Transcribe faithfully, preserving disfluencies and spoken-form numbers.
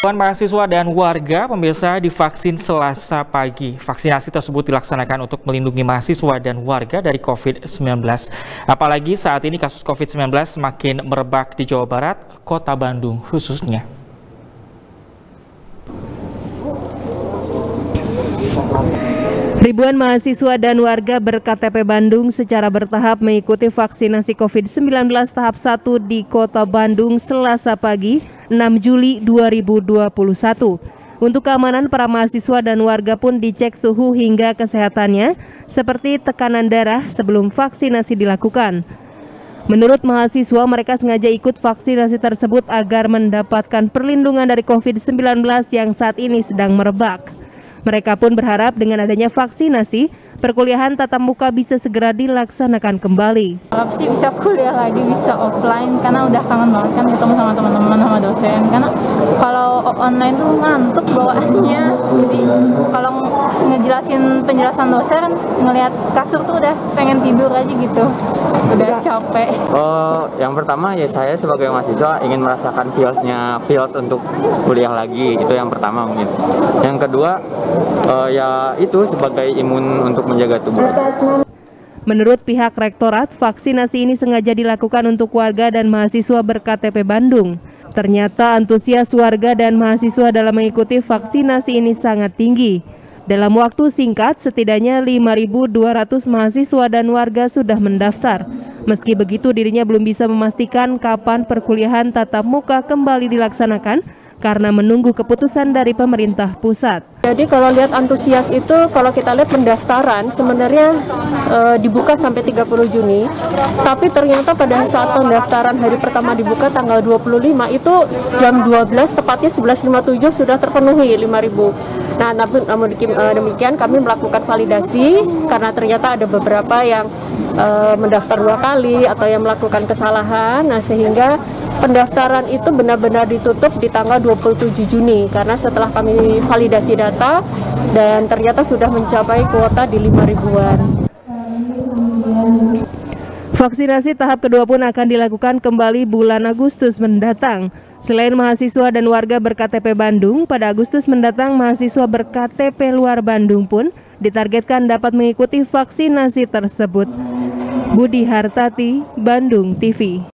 Mahasiswa dan warga pemirsa divaksin Selasa pagi. Vaksinasi tersebut dilaksanakan untuk melindungi mahasiswa dan warga dari COVID sembilan belas. Apalagi saat ini kasus COVID sembilan belas semakin merebak di Jawa Barat, Kota Bandung khususnya. Ribuan mahasiswa dan warga ber-K T P Bandung secara bertahap mengikuti vaksinasi COVID sembilan belas tahap satu di Kota Bandung Selasa pagi, enam Juli dua ribu dua puluh satu. Untuk keamanan, para mahasiswa dan warga pun dicek suhu hingga kesehatannya, seperti tekanan darah sebelum vaksinasi dilakukan. Menurut mahasiswa, mereka sengaja ikut vaksinasi tersebut agar mendapatkan perlindungan dari COVID sembilan belas yang saat ini sedang merebak. Mereka pun berharap dengan adanya vaksinasi, perkuliahan tatap muka bisa segera dilaksanakan kembali. Harap sih bisa kuliah lagi, bisa offline, karena udah kangen banget kan ketemu sama teman-teman, sama dosen. Karena kalau online tuh ngantuk bawaannya, jadi kalau ngejelasin penjelasan dosen, ngelihat kasur tuh udah pengen tidur aja gitu, udah capek. Oh, yang pertama ya saya sebagai mahasiswa ingin merasakan feels-nya, feels untuk kuliah lagi, itu yang pertama mungkin. Yang kedua, uh, ya itu sebagai imun untuk menjaga tubuh. Menurut pihak rektorat, vaksinasi ini sengaja dilakukan untuk warga dan mahasiswa ber-K T P Bandung. Ternyata antusias warga dan mahasiswa dalam mengikuti vaksinasi ini sangat tinggi. Dalam waktu singkat, setidaknya lima ribu dua ratus mahasiswa dan warga sudah mendaftar. Meski begitu, dirinya belum bisa memastikan kapan perkuliahan tatap muka kembali dilaksanakan karena menunggu keputusan dari pemerintah pusat. Jadi kalau lihat antusias itu, kalau kita lihat pendaftaran sebenarnya e, dibuka sampai tiga puluh Juni, tapi ternyata pada saat pendaftaran hari pertama dibuka tanggal dua puluh lima itu jam dua belas tepatnya sebelas lima puluh tujuh sudah terpenuhi lima ribu. Nah, namun demikian kami melakukan validasi karena ternyata ada beberapa yang e, mendaftar dua kali atau yang melakukan kesalahan. Nah, sehingga pendaftaran itu benar-benar ditutup di tanggal dua puluh tujuh Juni karena setelah kami validasi data dan ternyata sudah mencapai kuota di lima ribuan. Vaksinasi tahap kedua pun akan dilakukan kembali bulan Agustus mendatang. Selain mahasiswa dan warga ber-K T P Bandung, pada Agustus mendatang mahasiswa ber-K T P luar Bandung pun ditargetkan dapat mengikuti vaksinasi tersebut. Budi Hartati, Bandung T V.